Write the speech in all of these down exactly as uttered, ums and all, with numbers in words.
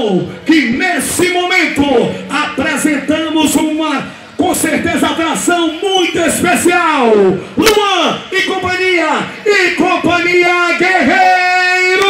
atenção, que nesse momento apresentamos uma, com certeza, atração muito especial. Luan e companhia, e companhia Guerreiro.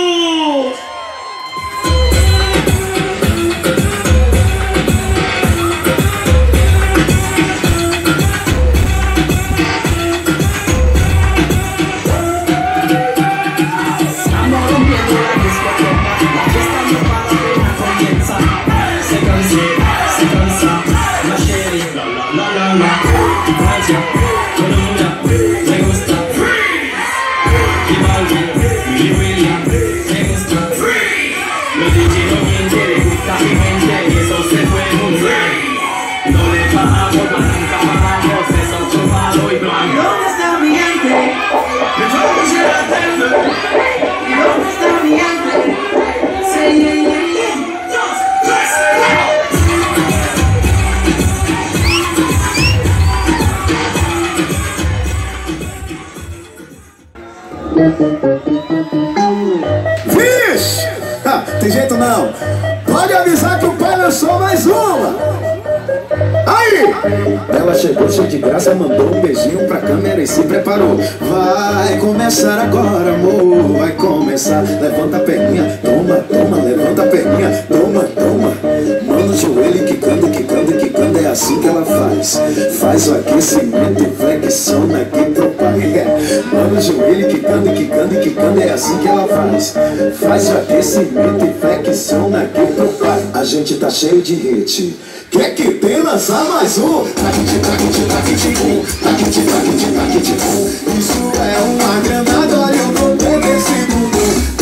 Vixe! Ah, tem jeito não. Pode avisar que o pai lançou mais uma. Aí! Ela chegou cheia de graça, mandou um beijinho pra câmera e se preparou. Vai começar agora, amor. Vai começar. Levanta a perninha, toma, toma. Levanta a perninha, toma, toma. Mano, o joelho quicando, quicando, quicando. É assim que ela faz. Faz o aquecimento e flexiona aqui pro pai. É. Mano, o joelho quicando, quicando, quicando. É assim que ela faz. Faz o aquecimento e flexiona aqui pro pai. A gente tá cheio de hit. Quer que tem lançar mais um? Taquiti, taquiti, taquiti, bum. Taquiti, taquiti, taquiti, bum. Isso é uma granada, olha o poder desse mundo.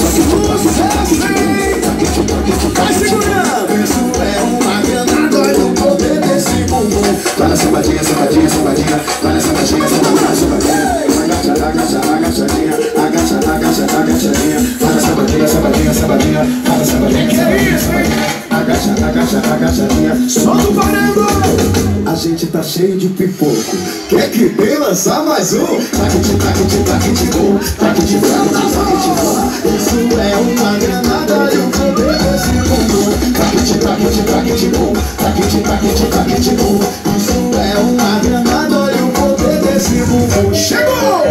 Vai segurando. Isso é uma granada, olha o poder desse mundo. Vai na sambadinha, sambadinha, sambadinha. Vai na sambadinha, sambadinha, sambadinha. Agacha, agacha, agachadinha. Agacha, agacha, agachadinha. Vai na sambadinha, sambadinha, sambadinha. Vai na sambadinha, sambadinha, sambadinha. Agacha, agacha, agachadinha. Solta o parando! A gente tá cheio de pipoco. Quer que vem lançar mais um? Taquiti, taquiti, taquiti, bum. Taquiti, taquiti, taquiti, bum. Isso é uma granada e o poder desse mundo. Taquiti, taquiti, taquiti, bum. Taquiti, taquiti, taquiti, bum. Isso é uma granada e o poder desse mundo. Chegou!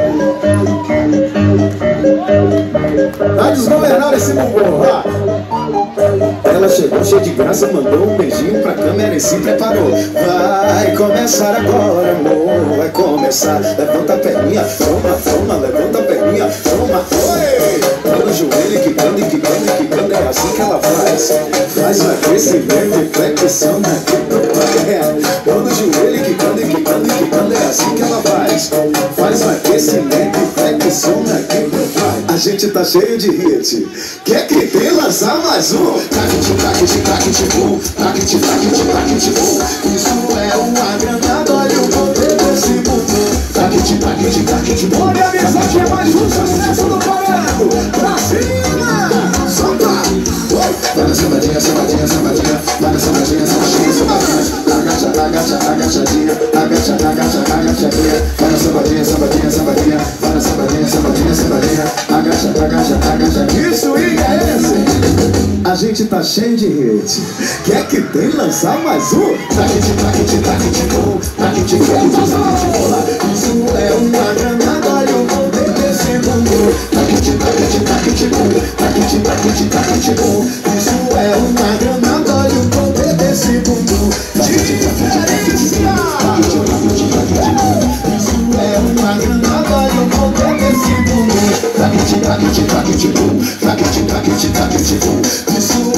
Vai desgovernar esse bumbum, vá! Ela chegou cheia de graça, mandou um beijinho pra câmera e se preparou. Vai começar agora, amor, vai começar. Levanta a perninha, toma, toma, levanta a perninha, toma, oi! Manda o joelho quicando, quicando, quicando, é assim que ela faz. Faz o aquecimento e flexão aqui pro pai. Manda o joelho quicando, quicando, quicando, é assim que ela faz. Faz o aquecimento e flexão aqui pro pai. A gente tá cheio de hit. Quer que tem lançar mais um? Taquiti, taquiti, taquiti, bum. Taquiti, taquiti, taquiti, bum. Isso é uma granada, olha o poder desse mundo. Taquiti, taquiti, taquiti, bum. Pode avisar que é mais um sucesso do parado. Pra cima! Solta! Vai na sambadinha, sambadinha, sambadinha. Vai na sambadinha, sambadinha, sambadinha. Agacha, agacha, agachadinha. Agacha, agacha, agachadinha. Vai na sambadinha, sambadinha, sambadinha. Vai na sambadinha, sambadinha, sambadinha. Agacha, agacha, agachadinha. Isso aí é esse! A gente tá cheio de hit. Quer que tem lançar mais um? Taquiti, taquiti, taquiti, bum. Taquiti, taquiti, taquiti, bum. Isso é uma granada, olha o poder desse mundo. Taquiti, taquiti, taquiti, bum. Taquiti, taquiti, taquiti, bum. Isso é uma granada, olha o poder desse mundo. Diferencial! Taquiti, taquiti, taquiti, bum. Isso é uma granada, olha o poder desse mundo. Taquiti, taquiti, taquiti, bum. Taquiti, taquiti, taquiti, bum. Isso